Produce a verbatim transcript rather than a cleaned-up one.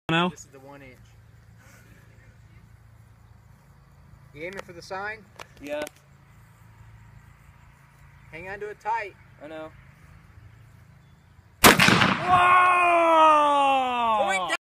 No. This is the one inch. You aiming for the sign? Yeah, Hang on to it tight. I know.